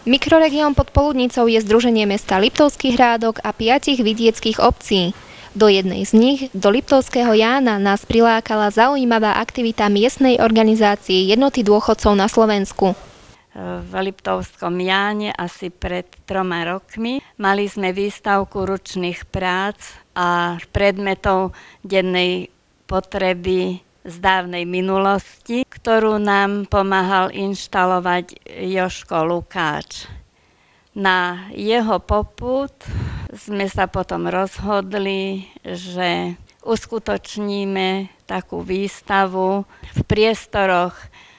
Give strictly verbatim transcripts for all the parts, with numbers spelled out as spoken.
Mikroregión pod Poludnicou je združenie mesta Liptovský Hrádok a piatich vidieckých obcí. Do jednej z nich, do Liptovského Jána, nás prilákala zaujímavá aktivita miestnej organizácie Jednoty dôchodcov na Slovensku. V Liptovskom Jáne asi pred troma rokmi mali sme výstavku ručných prác a predmetov dennej potreby z dávnej minulosti, ktorú nám pomáhal inštalovať Jožko Lukáč. Na jeho popud sme sa potom rozhodli, že uskutočníme takú výstavu v priestoroch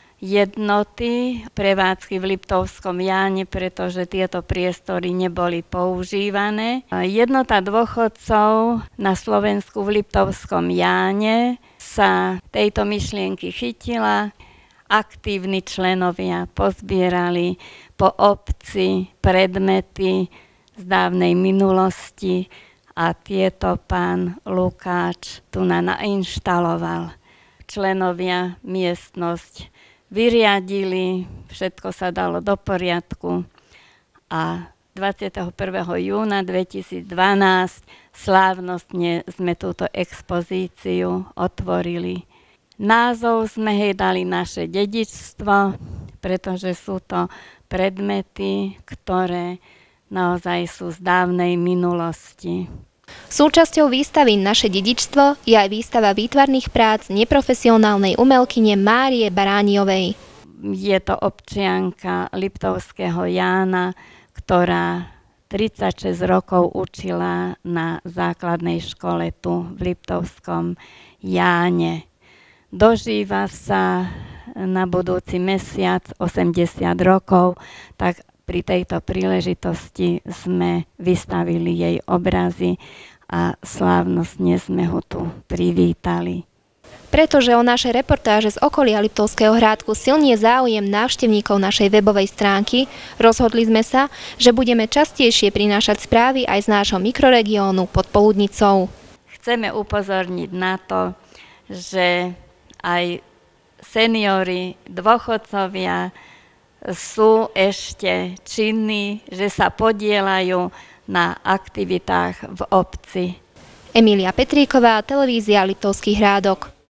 Jednoty prevádzky v Liptovskom Jáne, pretože tieto priestory neboli používané. Jednota dôchodcov na Slovensku v Liptovskom Jáne sa tejto myšlienky chytila. Aktívni členovia pozbierali po obci predmety z dávnej minulosti a tieto pán Lukáč tu na nainštaloval. Členovia miestnosť vyriadili, všetko sa dalo do poriadku a dvadsiateho prvého júna dvetisícdvanásť slávnostne sme túto expozíciu otvorili. Názov sme jej dali Naše dedičstvo, pretože sú to predmety, ktoré naozaj sú z dávnej minulosti. Súčasťou výstavy Naše dedičstvo je aj výstava výtvarných prác neprofesionálnej umelkyne Márie Barániovej. Je to občianka Liptovského Jána, ktorá tridsaťšesť rokov učila na základnej škole tu v Liptovskom Jáne. Dožíva sa na budúci mesiac osemdesiat rokov, tak pri tejto príležitosti sme vystavili jej obrazy a slávnostne sme ho tu privítali. Pretože o naše reportáže z okolia Liptovského Hrádku silnie záujem návštevníkov našej webovej stránky, rozhodli sme sa, že budeme častejšie prinášať správy aj z nášho mikroregiónu pod Poludnicou. Chceme upozorniť na to, že aj seniori, dôchodcovia sú ešte činní, že sa podieľajú na aktivitách v obci. Emília Petríková, televízia Liptovský Hrádok.